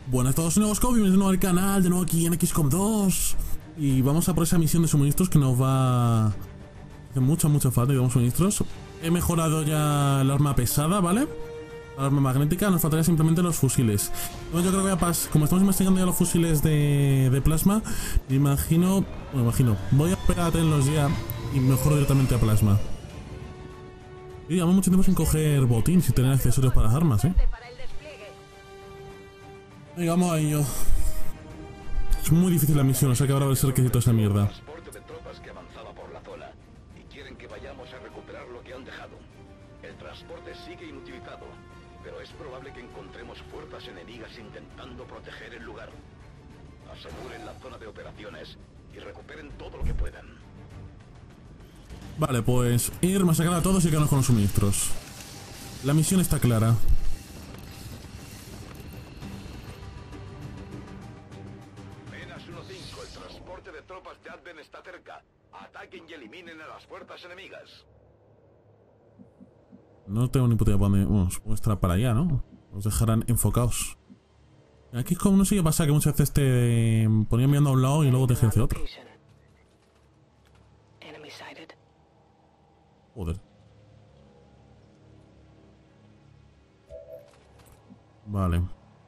Buenas a todos, nuevos bienvenidos de nuevo al canal, de nuevo aquí en XCOM 2. Y vamos a por esa misión de suministros que nos va a hacer mucha falta, digamos, suministros. He mejorado ya el arma pesada, ¿vale? La arma magnética, nos faltaría simplemente los fusiles. Entonces yo creo que voy a pasar, como estamos investigando ya los fusiles de plasma, voy a esperar a tenerlos ya y mejoro directamente a plasma. Y llevamos mucho tiempo sin coger botín, sin tener accesorios para las armas, Venga, vamos a ello. Es muy difícil la misión, o sea que ahora va a ser requisito esa mierda. Transporte de tropas que avanzaba por la zona y quieren que vayamos a recuperar lo que han dejado. El transporte sigue inutilizado, pero es probable que encontremos fuerzas enemigas intentando proteger el lugar. Aseguren la zona de operaciones y recuperen todo lo que puedan. Vale, pues ir, masacrar a todos y quedarnos con los suministros. La misión está clara. El transporte de tropas de Advent está cerca. Ataquen y eliminen a las fuerzas enemigas. No tengo ni puta idea para dónde. Bueno, supongo que estará para allá, ¿no? Los dejarán enfocados. Aquí es como no sé qué pasa, que muchas veces te ponían mirando a un lado y luego te dejé hacia otro. Joder. Vale.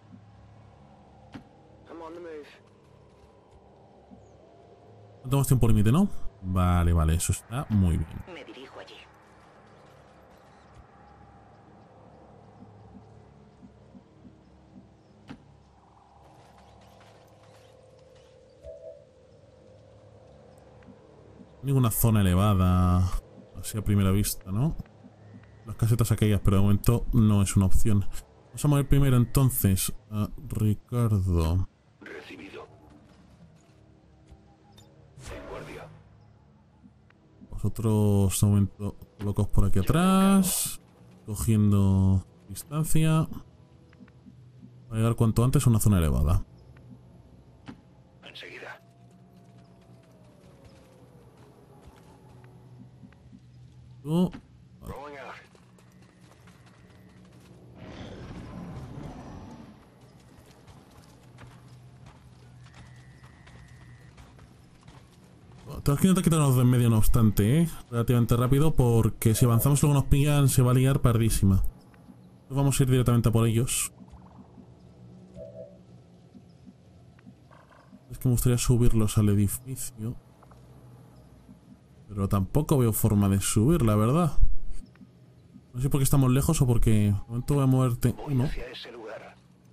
No tenemos tiempo límite, ¿no? Vale, eso está muy bien. Me dirijo allí. Ninguna zona elevada, así a primera vista, ¿no? Las casetas aquellas, pero de momento no es una opción. Vamos a mover primero entonces a Ricardo. Recibido. En guardia. Vosotros de momento colocaos por aquí atrás, cogiendo distancia para llegar cuanto antes a una zona elevada. Enseguida. Tú, Going out. tenemos que intentar quitarnos de en medio, no obstante, relativamente rápido, porque si avanzamos y luego nos pillan se va a liar pardísima. Entonces vamos a ir directamente a por ellos. Es que me gustaría subirlos al edificio, pero tampoco veo forma de subir, la verdad. No sé por qué estamos lejos o porque... De momento voy a moverte Voy uno. hacia ese lugar.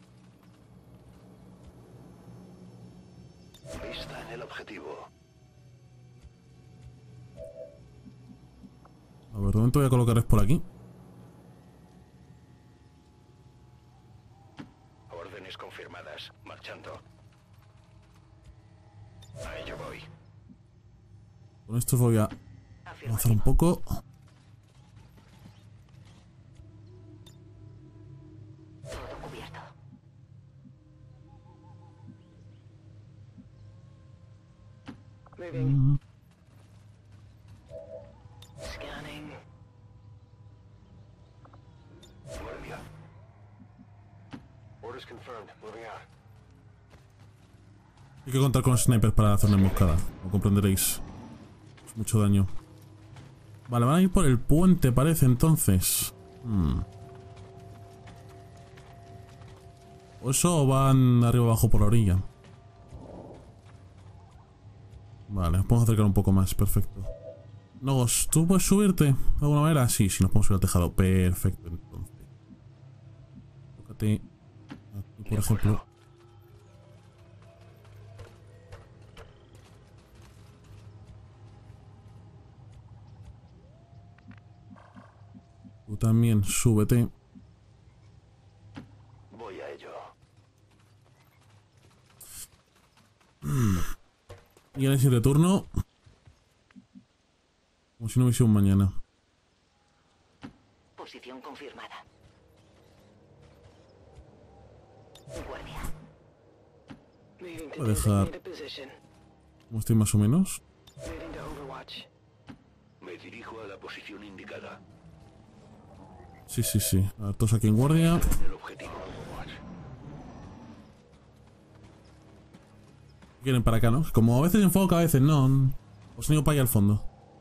Vista en el objetivo. A ver, de momento voy a colocarles por aquí. Órdenes confirmadas. Marchando. A ello voy. Con estos voy a avanzar un poco. Todo cubierto. Mm, Scanning. Guardia. Orders confirmed. Moving out. Hay que contar con snipers para hacer una emboscada, lo comprenderéis. Es mucho daño. Vale, van a ir por el puente, parece, entonces. O eso van arriba abajo por la orilla. Vale, nos podemos acercar un poco más, perfecto. Nogos, ¿tú puedes subirte de alguna manera? Sí, nos podemos subir al tejado. Perfecto, entonces. Tócate aquí, por ejemplo. Tú también, súbete. Voy a ello. Y en el siguiente turno. Como si no hubiese un mañana. Posición confirmada. Guardia. Voy a dejar como estoy más o menos. Me dirijo a la posición indicada. Sí. A ver, todos aquí en guardia. En el objetivo. Vienen para acá, ¿no? Como a veces enfoca, a veces no. Os han ido para allá al fondo.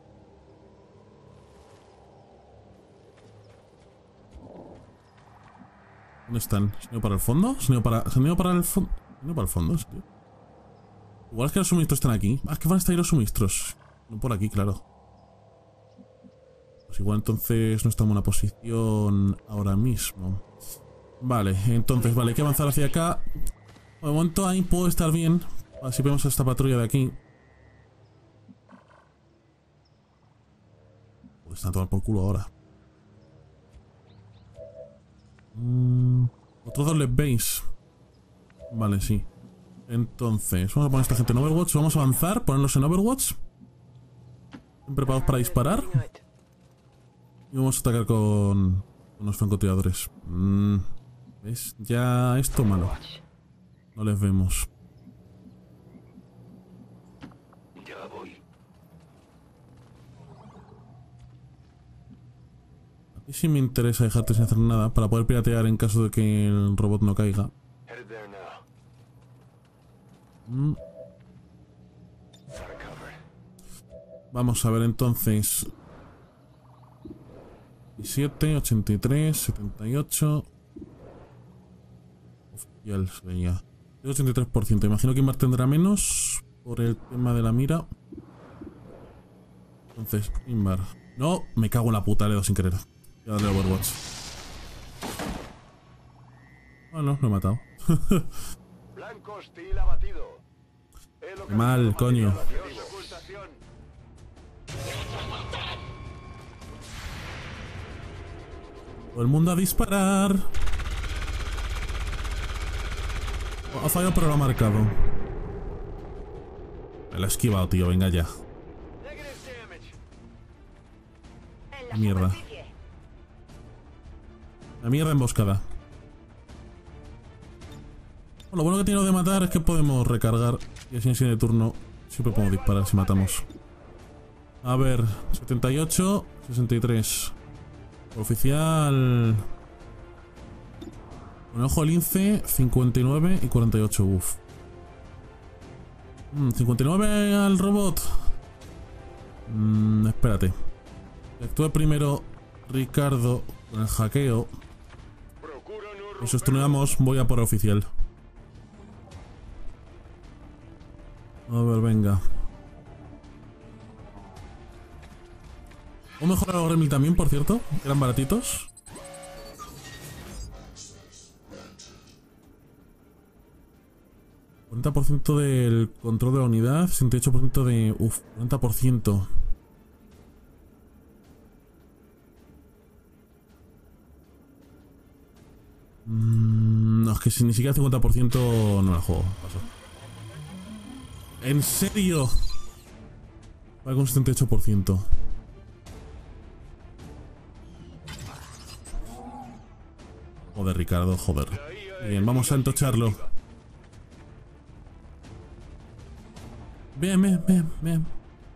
¿Dónde están? ¿Se han ido para el fondo? ¿Se han ido para el fondo? ¿Se han ido para el fondo? ¿Sí? Igual es que los suministros están aquí. Ah, es que van a estar ahí los suministros. No por aquí, claro. Pues igual entonces no estamos en una posición ahora mismo. Vale, entonces, vale, hay que avanzar hacia acá. De momento ahí puedo estar bien. Así vemos a esta patrulla de aquí. Pues están a tomar por culo ahora. Otros dos les veis. Vale, sí. Entonces, vamos a poner a esta gente en Overwatch. Vamos a avanzar, ponerlos en Overwatch. ¿Están preparados para disparar? Y vamos a atacar con los francotiradores. ¿Ves? Ya esto malo. No les vemos. Ya voy. A mí sí me interesa dejarte sin hacer nada para poder piratear en caso de que el robot no caiga. Headed there now. Gotta cover. Vamos a ver entonces. 17, 83, 78. Oficial se veía. 83%. Imagino que Invar tendrá menos por el tema de la mira. Entonces, Invar. No, me cago en la puta, le he dado sin querer. Voy a darle a Overwatch. Bueno, lo he matado. Blanco hostil abatido. Qué mal, coño. Todo el mundo a disparar. Ha fallado, pero lo ha marcado. Me lo ha esquivado, tío. Venga ya. Mierda. La mierda emboscada. Bueno, lo bueno que tiene lo de matar es que podemos recargar. Y así en siguiente turno siempre podemos disparar si matamos. A ver, 78, 63. Oficial. Con ojo lince, 59 y 48. Uff. 59 al robot. Espérate. Que actúe primero Ricardo con el hackeo. Nos estuneamos, voy a por oficial. A ver, venga. ¿O mejorar los Gremlin también, por cierto? Eran baratitos. ¿40% del control de la unidad? 68% de... Uf, 40%. No, es que si ni siquiera 50% no la juego. Paso. ¿En serio? Va con 78%. Joder, Ricardo, joder. Bien, vamos a entocharlo. Bien, bien, bien, bien.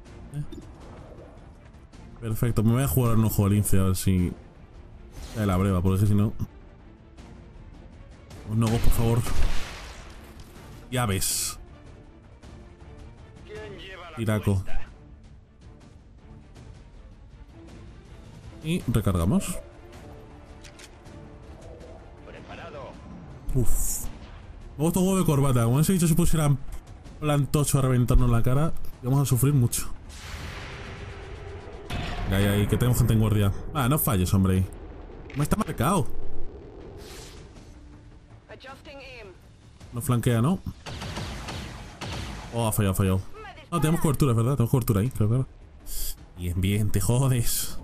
Perfecto, me voy a jugar un ojo al lince a ver si cae la breva, porque si no... Un nuevo, por favor. Ya ves. Tiraco. Y recargamos. Uff. Me gusta un huevo de corbata. Como ese dicho se pusiera plantocho a reventarnos la cara, vamos a sufrir mucho. Ahí, que tenemos gente en guardia. Ah, no falles, hombre. Me está marcado. No flanquea, ¿no? Oh, ha fallado, ha fallado. No, tenemos cobertura, es verdad. Tenemos cobertura ahí, claro. Bien, bien, te jodes.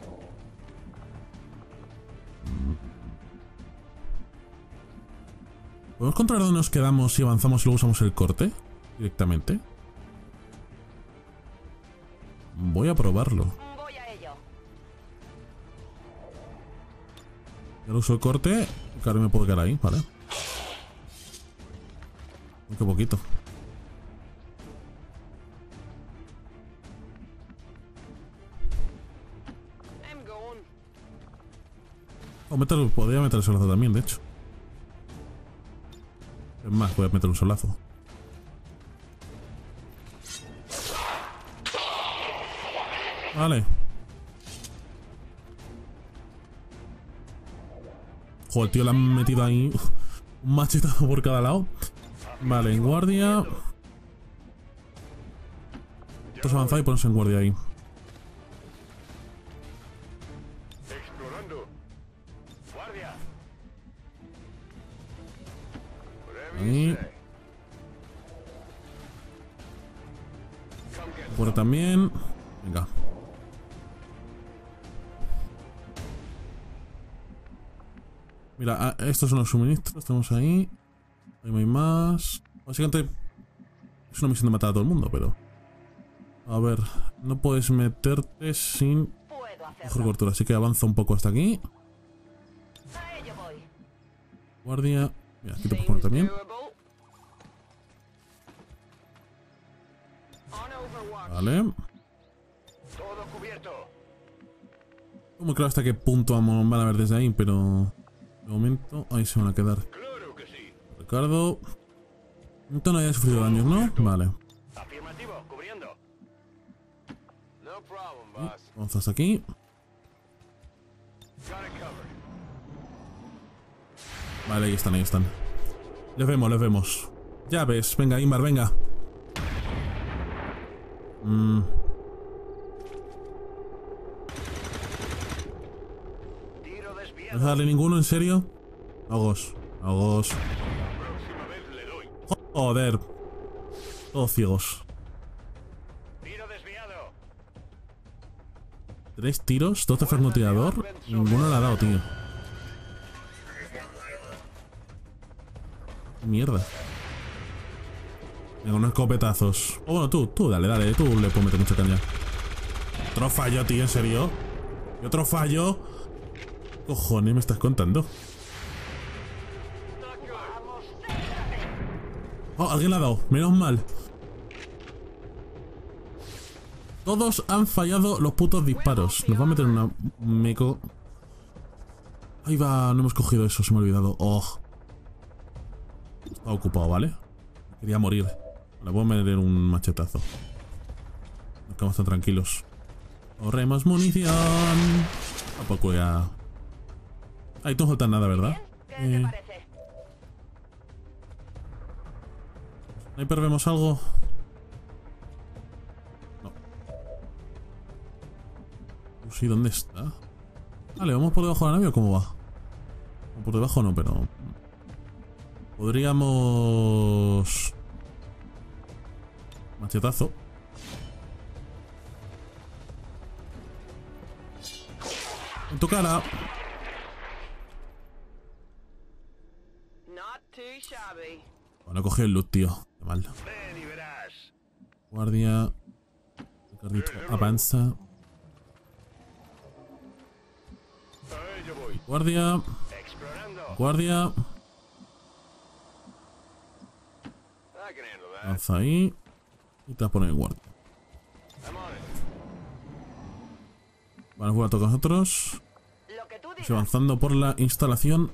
¿Podemos controlar dónde nos quedamos si avanzamos y luego usamos el corte? Directamente. Voy a probarlo. Ya uso el corte. Claro, me puedo quedar ahí, vale. Qué poquito. O podría meter el solazo también, de hecho. Es más, voy a meter un solazo. Vale. Joder, tío, le han metido ahí un machetazo por cada lado. Vale, en guardia. Todos avanzar y ponerse en guardia ahí. Explorando. Guardia. Ahí. Por también. Venga. Mira, estos son los suministros. Tenemos ahí. Ahí no hay más. Básicamente es una misión de matar a todo el mundo, pero... A ver, no puedes meterte sin Puedo coger hacerlo. cobertura, así que avanza un poco hasta aquí. A ello voy. Guardia. Mira, aquí te puedes poner también. Vale. Todo cubierto. No muy claro hasta qué punto van a ver desde ahí, pero... De momento, ahí se van a quedar. Claro que sí. Ricardo. No haya sufrido daños, ¿no? Vale. Afirmativo, cubriendo. No problem, boss. Vamos hasta aquí. Got it covered. Vale, ahí están, ahí están. Les vemos, les vemos. Ya ves, venga, Ingmar, venga. Tiro ¿No desviado. vas a darle ninguno, en serio? Agos, agos. Próxima vez le doy. Joder. Todos ciegos. Tiro desviado. 3 tiros, 2 de francotirador. Ninguno le ha dado, tío. Mierda. Venga, unos escopetazos. Oh, bueno, tú, dale, tú le puedes meter mucha caña. Otro fallo, tío, ¿en serio? ¿Y otro fallo? Cojones, me estás contando. Oh, alguien le ha dado, menos mal. Todos han fallado los putos disparos. Nos va a meter una meco. Ahí va, no hemos cogido eso, se me ha olvidado. Oh. Estaba ocupado, ¿vale? Quería morir. Le puedo meter un machetazo. Nos quedamos tan tranquilos. Ahorremos munición. Tampoco ya. Ahí no falta nada, ¿verdad? ¿Qué te parece? Ahí perdemos algo. No. Sí, ¿dónde está? Vale, ¿vamos por debajo de la nave o cómo va? O por debajo no, pero... Podríamos... Machetazo. En tu cara. Not too shabby. Bueno, he cogido el loot, tío. Qué mal. Ven y verás. Guardia. Ricardito, avanza. A ello voy. Guardia. Explorando. Guardia. I can handle that. Avanza ahí. Y te vas a poner en guardia. I'm on it. Vale, vuelve a tocar nosotros. Lo que tú Estoy digas. avanzando por la instalación.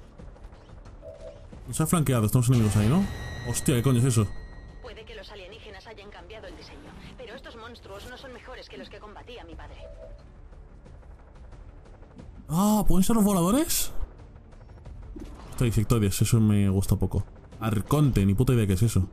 Nos ha flanqueado, estamos enemigos ahí, ¿no? Hostia, ¿qué coño es eso? Puede que los alienígenas hayan cambiado el diseño, pero estos monstruos no son mejores que los que combatía mi padre. Ah, ¿pueden ser los voladores? Estoy insectoides, eso me gusta poco. Arconte, ni puta idea qué es eso.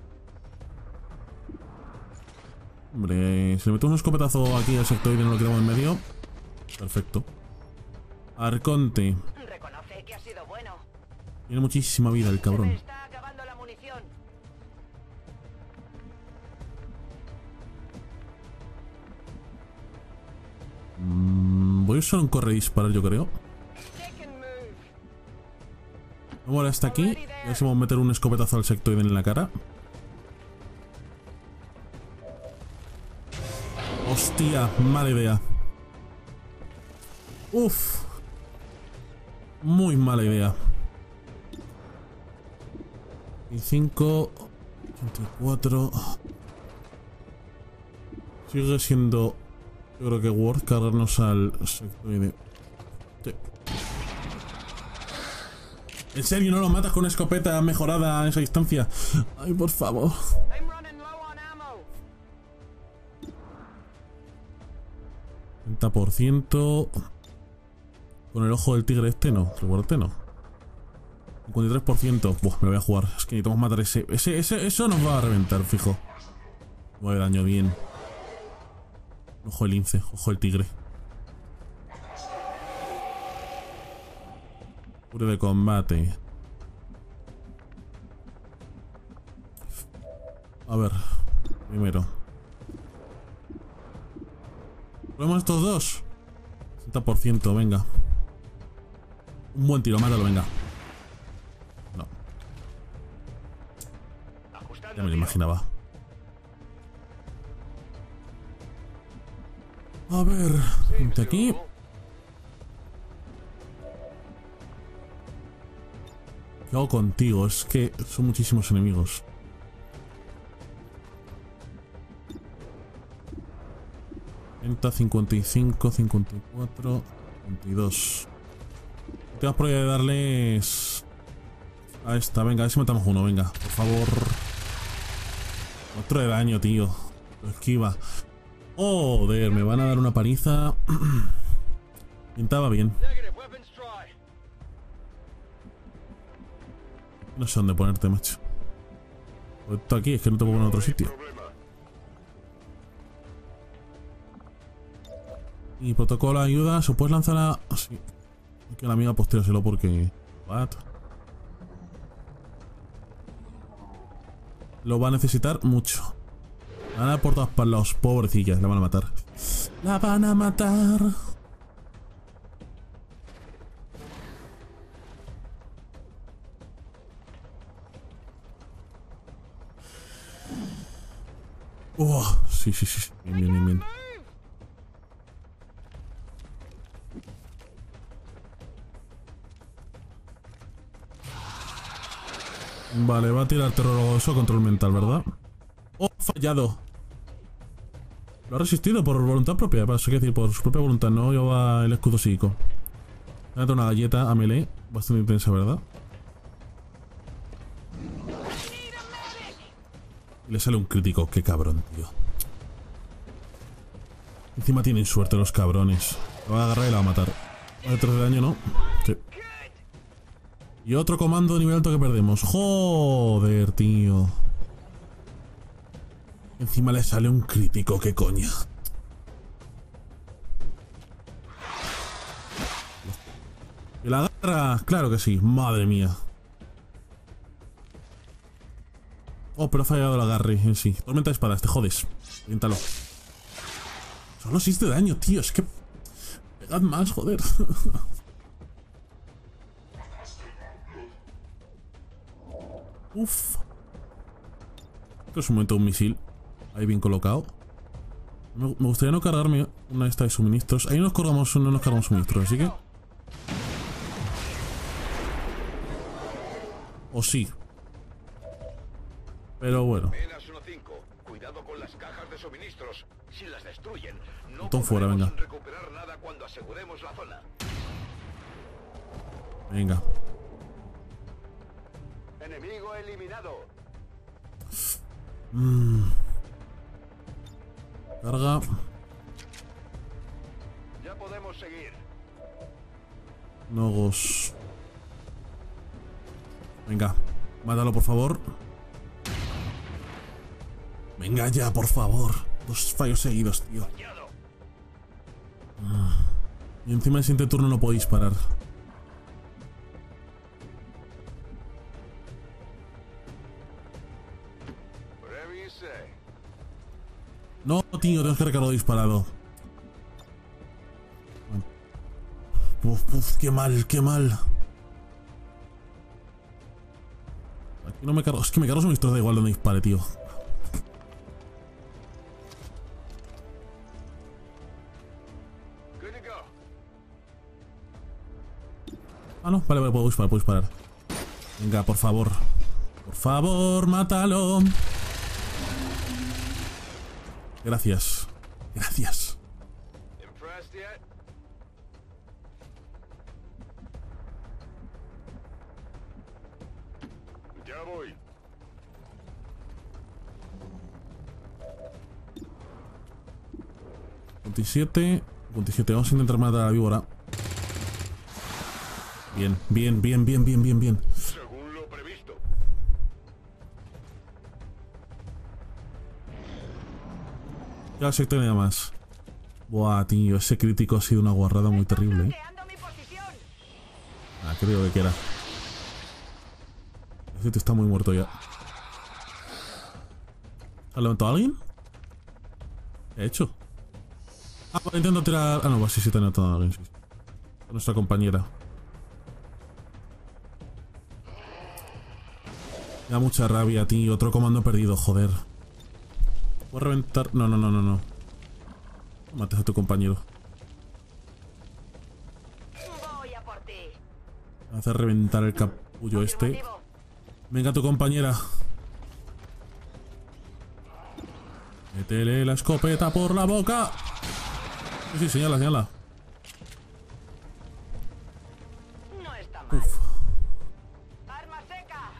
Hombre, si le metemos un escopetazo aquí al sectoide y no lo quedamos en medio. Perfecto. Arconte. Reconoce que ha sido bueno. Tiene muchísima vida el Se me cabrón. está acabando la munición. Voy a usar un corre y disparar, yo creo. Stick and move. Vamos hasta aquí. Y a ver si vamos a meter un escopetazo al sectoide en la cara. Hostia, mala idea. Uf. Muy mala idea. 25, 84. Sigue siendo, yo creo que worth cargarnos al sectoide. Sí. ¿En serio no lo matas con una escopeta mejorada a esa distancia? Ay, por favor. I'm running low on ammo. 60%. Con el ojo del tigre este no, recuérdate no. 53%. Buah, me lo voy a jugar. Es que necesitamos matar ese. Eso nos va a reventar, fijo. 9 daño, bien. Ojo el lince, ojo el tigre. Puro de combate. A ver, primero. ¿Probemos estos dos? 60%, venga. Un buen tiro, mátalo, venga. No. Ya me lo imaginaba. A ver, de aquí. ¿Qué hago contigo? Es que son muchísimos enemigos. ...30, 55, 54, 52. Tengo probabilidad de darles... a esta, venga, a ver si matamos uno, venga, por favor. Otro de daño, tío. Lo esquiva. Joder, me van a dar una paliza. Pintaba bien. No sé dónde ponerte, macho. Esto aquí es que no te puedo poner en otro sitio. Y protocolo de ayuda, ¿se puedes lanzar a...? Sí. Que la amiga postéaselo porque... What? Lo va a necesitar mucho. Van a dar por todas partes, pobrecillas, la van a matar. La van a matar. Sí, sí, sí. Bien, bien, bien, bien. Vale, va a tirar terror eso, control mental, ¿verdad? ¡Oh, fallado! Lo ha resistido por voluntad propia, para eso quiere decir, por su propia voluntad, no lleva el escudo psíquico. Le da una galleta a melee, bastante intensa, ¿verdad? Y le sale un crítico, qué cabrón, tío. Encima tienen suerte los cabrones. Lo va a agarrar y la va a matar. ¿De 3 de daño, no? Sí. Y otro comando de nivel alto que perdemos. Joder, tío. Encima le sale un crítico, qué coña. ¿Y la agarra? Claro que sí, madre mía. Oh, pero ha fallado el agarre en sí. Tormenta de espadas, te jodes. Piéntalo. Solo 6 de daño, tío. Es que... pegad más, joder. Uf. Creo es un momento un misil. Ahí bien colocado. Me gustaría no cargarme una de estas de suministros. Ahí no nos cargamos suministros, así que... O sí. Pero bueno. Menas 1-5. Cuidado con las cajas de suministros. Si las destruyen, no Botón fuera, venga. podremos recuperar nada cuando aseguremos la zona. Venga. Enemigo eliminado. Carga. Ya podemos seguir. Nogos. Venga. Mátalo, por favor. Venga ya, por favor. 2 fallos seguidos, tío. Y encima el siguiente turno no puedo disparar. No, tío, tengo que recargarlo disparado. Uf, qué mal, qué mal. Aquí no me cargo. Es que me cargo suministros, da igual donde dispare, tío. Ah, no, vale, puedo disparar, puedo disparar. Venga, por favor. Por favor, mátalo. Gracias. Gracias. Ya voy. $27. 57. Vamos a intentar matar a la víbora. Bien, bien, bien, bien, bien, bien, bien. Según lo previsto. Ya sé que tenía más. Buah, tío, ese crítico ha sido una guarrada muy terrible, ¿eh? Ah, creo que quiera. Ese tío está muy muerto ya. ¿Ha levantado a alguien? ¿Qué ha hecho? Ah, pues intento tirar... Ah, no, pues sí, sí, te ha levantado a alguien, sí. A nuestra compañera. Me da mucha rabia, tío. Otro comando perdido, joder. ¿Puedo reventar? No, no, no, no, no. Mates a tu compañero. Voy a por ti. Voy a hacer reventar el capullo este. Venga, tu compañera. Métele la escopeta por la boca. Sí, sí, señala, señala. No está mal. Uf. Arma seca.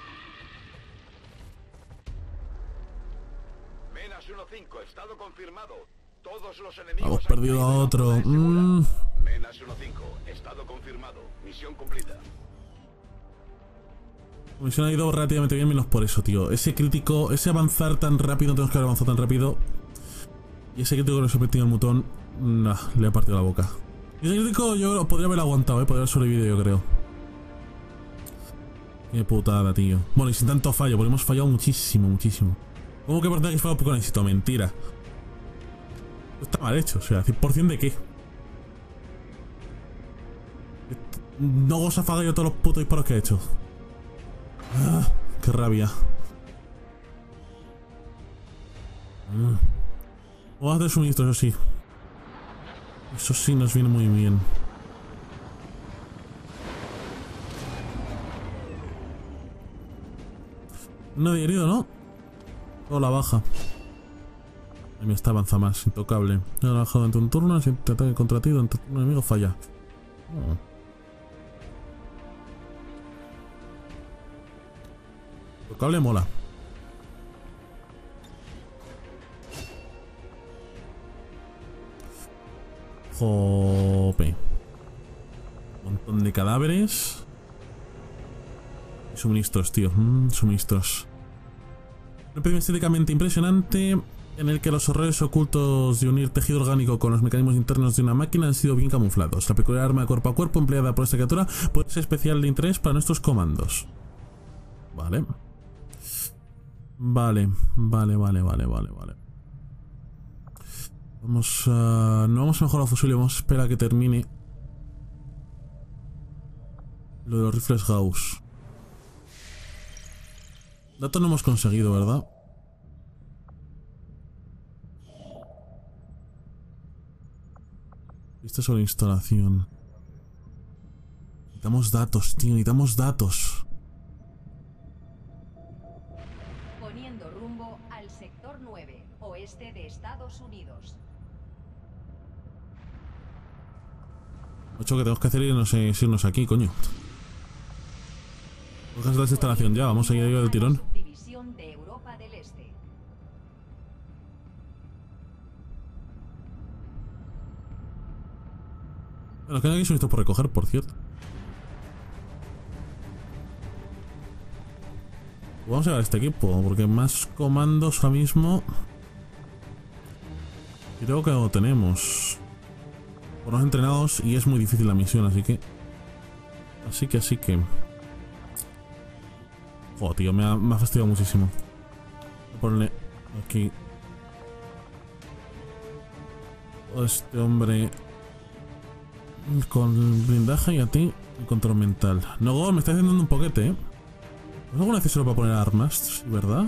Menas 1-5, estado confirmado. Todos los enemigos... Hemos han perdido caído a en la otro. zona segura. Menas 1-5, estado confirmado. Misión cumplida. La misión ha ido relativamente bien, menos por eso, tío. Ese crítico, ese avanzar tan rápido, no tenemos que haber avanzado tan rápido. Y ese crítico que nos ha metido el mutón, nah, le ha partido la boca. Y ese crítico yo podría haber aguantado, podría haber sobrevivido, yo creo. Qué putada, tío. Bueno, y sin tanto fallo, porque hemos fallado muchísimo, muchísimo. ¿Cómo que parece que fue con éxito? Mentira. Está mal hecho, o sea, 100% de qué. No os ha fallado todos los putos disparos que he hecho. Ah, qué rabia. Vamos a hacer suministros, eso sí. Eso sí nos viene muy bien. Nadie herido, ¿no? O la baja. Ahí me está avanza más, intocable. Ya la baja durante un turno, si te ataque contra ti, durante un enemigo falla. Oh. Intocable mola. Jope. Un montón de cadáveres. Y suministros, tío. Suministros. Un epidemia estéticamente impresionante en el que los horrores ocultos de unir tejido orgánico con los mecanismos internos de una máquina han sido bien camuflados. La peculiar arma de cuerpo a cuerpo empleada por esta criatura puede ser especial de interés para nuestros comandos. Vale. Vale, vale, vale, vale, vale, vale. Vamos a... No vamos a mejorar el fusil, vamos a esperar a que termine lo de los rifles Gauss. Datos no hemos conseguido, ¿verdad? Vista sobre instalación. Necesitamos datos, tío, necesitamos datos. Poniendo rumbo al sector 9, oeste de Estados Unidos. Mucho que tenemos que hacer y no sé si irnos aquí, coño. Hojas de esta instalación ya, vamos a ir del tirón. Subdivisión de Europa del Este. Bueno, que hay aquí suministros por recoger, por cierto. Vamos a llevar este equipo, porque más comandos ahora mismo creo que lo tenemos. Por entrenados y es muy difícil la misión, así que... Así que... Joder, tío, me ha fastidiado muchísimo. Voy a ponerle aquí... Este hombre... Con blindaje y a ti el control mental. No, me está haciendo un poquete, ¿eh? ¿No es algún accesorio para poner armas? ¿Sí, verdad?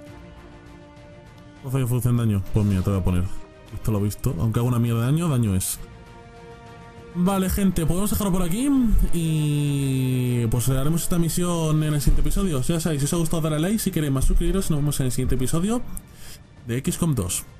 ¿O fallo función daño? Pues mira, te voy a poner. Esto lo he visto. Aunque haga una mierda de daño, daño es. Vale, gente, podemos dejarlo por aquí. Y pues haremos esta misión en el siguiente episodio. Ya sabéis, si os ha gustado, darle a like. Si queréis más, suscribiros. Nos vemos en el siguiente episodio de XCOM 2.